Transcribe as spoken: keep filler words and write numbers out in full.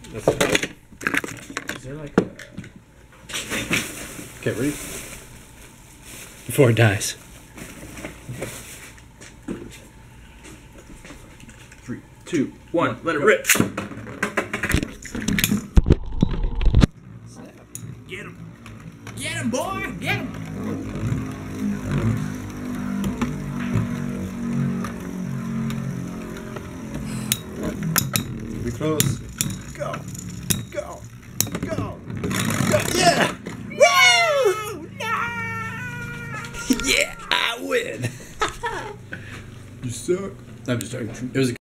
That's it. Is there like a... Okay, ready? Before it dies. Three, two, one, one let it rip. Get him. Get him, boy! Get him! Be close. Go! Go! Go! Go! Yeah! Woo! No! Yeah, I win. You suck. I'm just joking. It was a